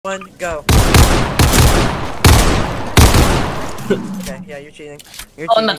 1, go. Okay, yeah, you're cheating. You're Oh, cheating. no.